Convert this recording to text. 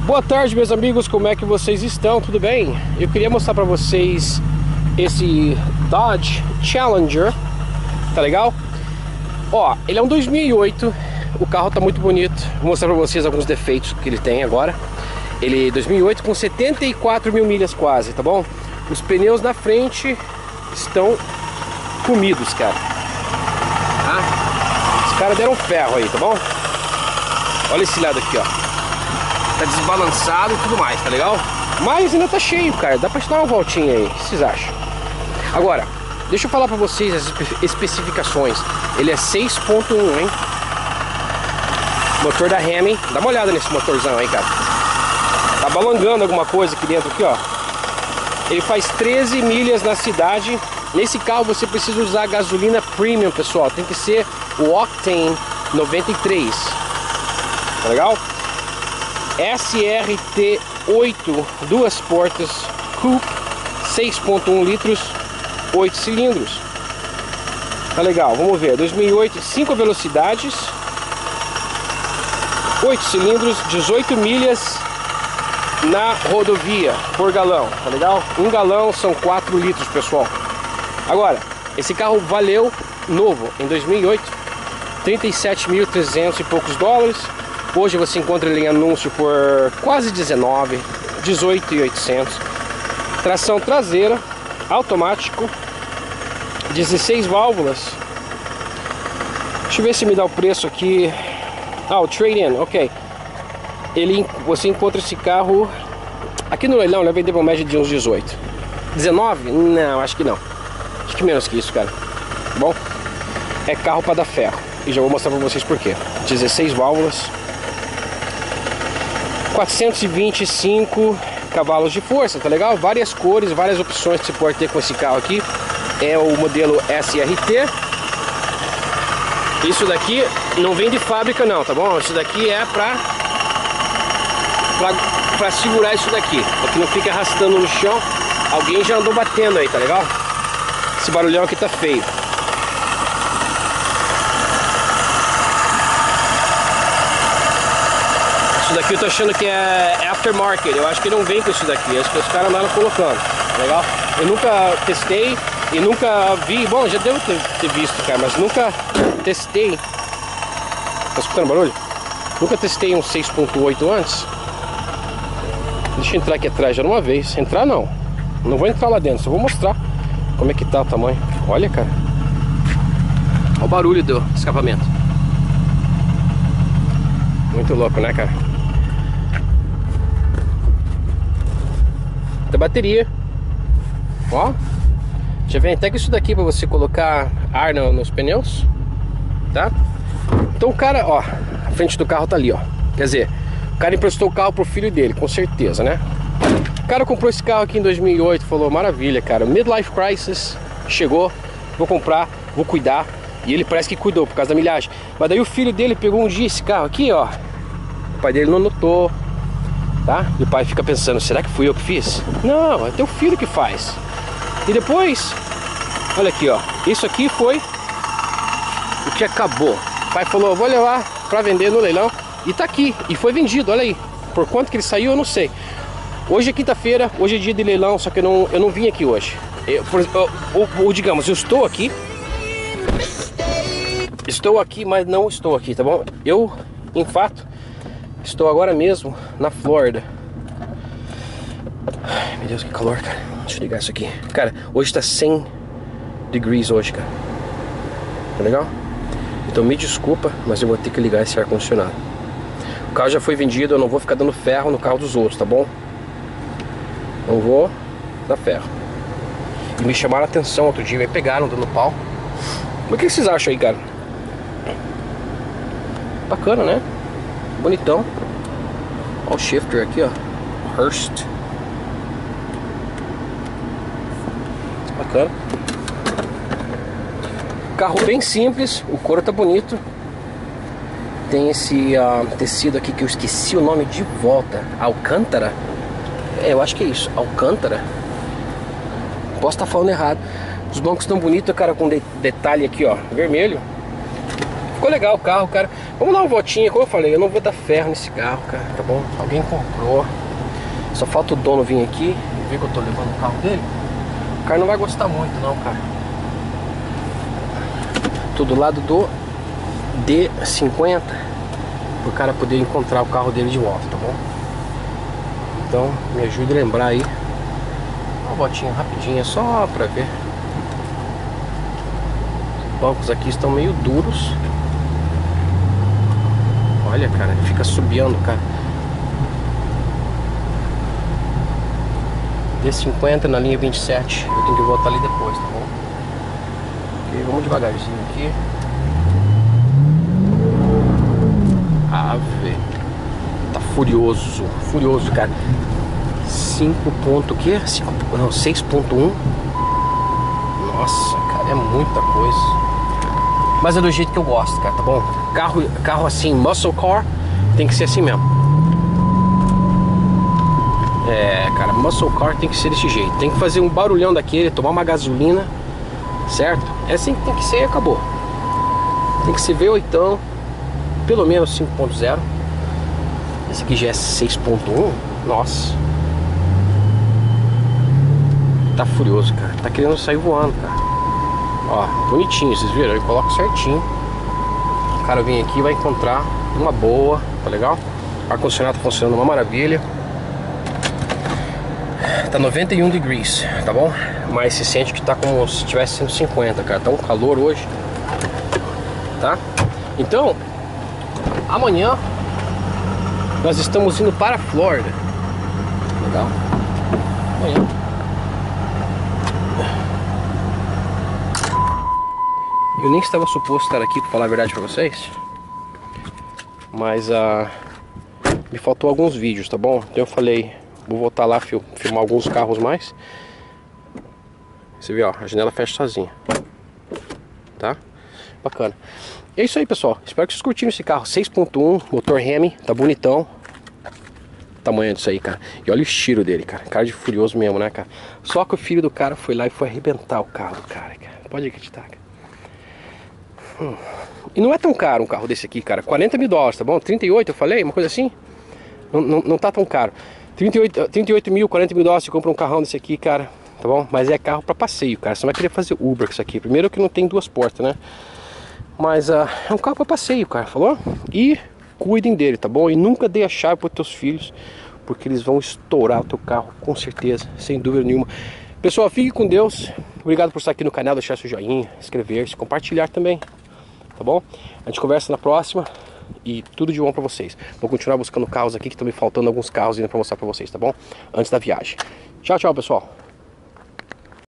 Boa tarde, meus amigos, como é que vocês estão? Tudo bem? Eu queria mostrar pra vocês esse Dodge Challenger, tá legal? Ó, ele é um 2008, o carro tá muito bonito. Vou mostrar pra vocês alguns defeitos que ele tem agora. Ele é 2008 com 74 mil milhas quase, tá bom? Os pneus na frente estão comidos, cara. Tá? Os caras deram ferro aí, tá bom? Olha esse lado aqui, ó. Tá desbalançado e tudo mais, tá legal? Mas ainda tá cheio, cara. Dá pra te dar uma voltinha aí. O que vocês acham? Agora, deixa eu falar pra vocês as especificações. Ele é 6.1, hein? Motor da Hemi. Dá uma olhada nesse motorzão aí, cara. Tá balangando alguma coisa aqui dentro, aqui, ó. Ele faz 13 milhas na cidade. Nesse carro você precisa usar gasolina premium, pessoal. Tem que ser o Octane 93. Tá legal? SRT8, duas portas, Coupe, 6.1 litros, 8 cilindros. Tá legal, vamos ver. 2008, 5 velocidades, 8 cilindros, 18 milhas na rodovia por galão, tá legal? 1 galão são 4 litros, pessoal. Agora, esse carro valeu novo em 2008, 37.300 e poucos dólares. Hoje você encontra ele em anúncio por quase 19, 18.800. Tração traseira, automático, 16 válvulas. Deixa eu ver se me dá o preço aqui. Ah, o trade-in, ok. Você encontra esse carro aqui no leilão, ele vai vender por média de uns 18. 19? Não, acho que não. Acho que menos que isso, cara. Bom, é carro para dar ferro. E já vou mostrar para vocês por quê. 16 válvulas. 425 cavalos de força, tá legal? Várias cores, várias opções que você pode ter com esse carro aqui. É o modelo SRT. Isso daqui não vem de fábrica não, tá bom? Isso daqui é pra segurar isso daqui, pra que não fique arrastando no chão. Alguém já andou batendo aí, tá legal? Esse barulhão aqui tá feio. Isso daqui eu tô achando que é aftermarket. Eu acho que não vem com isso daqui. Acho que os caras andaram colocando. Legal? Eu nunca testei e nunca vi. Bom, já devo ter visto, cara, mas nunca testei. Tá escutando barulho? Nunca testei um 6.8 antes. Deixa eu entrar aqui atrás já de uma vez. Entrar não. Não vou entrar lá dentro, só vou mostrar como é que tá o tamanho. Olha, cara. Olha o barulho do escapamento. Muito louco, né, cara? Da bateria. Ó, já vem até com isso daqui pra você colocar ar nos pneus, tá? Então o cara, ó, a frente do carro tá ali, ó. Quer dizer, o cara emprestou o carro pro filho dele, com certeza, né? O cara comprou esse carro aqui em 2008, falou, maravilha, cara, midlife crisis, chegou, vou comprar, vou cuidar. E ele parece que cuidou por causa da milhagem. Mas daí o filho dele pegou um dia esse carro aqui, ó. O pai dele não notou, tá? E o pai fica pensando, será que fui eu que fiz? Não, é teu filho que faz. E depois, olha aqui, ó. Isso aqui foi o que acabou. O pai falou, vou levar pra vender no leilão. E tá aqui, e foi vendido, olha aí. Por quanto que ele saiu, eu não sei. Hoje é quinta-feira, hoje é dia de leilão, só que eu não vim aqui hoje. Digamos, eu estou aqui. Estou aqui, mas não estou aqui, tá bom? Eu, em fato, estou agora mesmo na Flórida. Ai, meu Deus, que calor, cara. Deixa eu ligar isso aqui. Cara, hoje tá 100 degrees hoje, cara. Tá legal? Então me desculpa, mas eu vou ter que ligar esse ar-condicionado. O carro já foi vendido, eu não vou ficar dando ferro no carro dos outros, tá bom? Não vou dar ferro. E me chamaram a atenção outro dia, me pegaram dando pau. Mas o que vocês acham aí, cara? Bacana, né? Bonitão. Olha o shifter aqui, ó. Hurst. Bacana. Carro bem simples. O couro tá bonito. Tem esse tecido aqui que eu esqueci o nome de volta. Alcântara? É, eu acho que é isso. Alcântara. Posso estar falando errado. Os bancos estão bonitos, cara, com detalhe aqui, ó. Vermelho. ficou legal o carro, cara. Vamos dar uma voltinha, como eu falei, eu não vou dar ferro nesse carro, cara, tá bom? Alguém comprou. Só falta o dono vir aqui e ver que eu tô levando o carro dele. O cara não vai gostar muito não, cara. Tô do lado do D50 pro cara poder encontrar o carro dele de volta, tá bom? Então me ajude a lembrar aí. Uma voltinha rapidinha só pra ver. Os bancos aqui estão meio duros. Olha, cara, ele fica subiando, cara. D50 na linha 27. Eu tenho que voltar ali depois, tá bom? Ok, vamos devagarzinho aqui. Ave. Tá furioso. Furioso, cara. 5 ponto o quê? 5, não, 6.1. Nossa, cara, é muita coisa. Mas é do jeito que eu gosto, cara, tá bom? Carro assim, muscle car, tem que ser assim mesmo. É, cara, muscle car tem que ser desse jeito. Tem que fazer um barulhão daquele, tomar uma gasolina, certo? É assim que tem que ser e acabou. Tem que ser V8, pelo menos 5.0. Esse aqui já é 6.1. Nossa. Tá furioso, cara. Tá querendo sair voando, cara. Ó, bonitinho, vocês viram? Eu coloco certinho. O cara vem aqui e vai encontrar uma boa, tá legal? O ar-condicionado tá funcionando uma maravilha. Tá 91 degrees, tá bom? Mas se sente que tá como se tivesse 150, cara. Tá um calor hoje, tá? Então, amanhã nós estamos indo para a Flórida. Legal? Amanhã. Eu nem estava suposto estar aqui, para falar a verdade para vocês. Mas me faltou alguns vídeos, tá bom? Então eu falei, vou voltar lá filmar alguns carros mais. Você vê, ó, a janela fecha sozinha. Tá? Bacana. É isso aí, pessoal. Espero que vocês curtiram esse carro. 6.1, motor Hemi, tá bonitão. O tamanho disso aí, cara. E olha o estilo dele, cara. Cara de furioso mesmo, né, cara? Só que o filho do cara foi lá e foi arrebentar o carro do cara. Pode acreditar, cara. E não é tão caro um carro desse aqui, cara. 40 mil dólares, tá bom? 38, eu falei, uma coisa assim. Não tá tão caro. 38 mil, 40 mil dólares você compra um carrão desse aqui, cara. Tá bom? Mas é carro pra passeio, cara. Você não vai querer fazer Uber com isso aqui. Primeiro que não tem duas portas, né? Mas é um carro pra passeio, cara. Falou? E cuidem dele, tá bom? E nunca dê a chave pros teus filhos, porque eles vão estourar o teu carro, com certeza. Sem dúvida nenhuma. Pessoal, fique com Deus. Obrigado por estar aqui no canal. Deixar seu joinha, inscrever-se, compartilhar também. Tá bom? A gente conversa na próxima. E tudo de bom pra vocês. Vou continuar buscando carros aqui, que estão me faltando alguns carros ainda pra mostrar pra vocês, tá bom? Antes da viagem. Tchau, tchau, pessoal.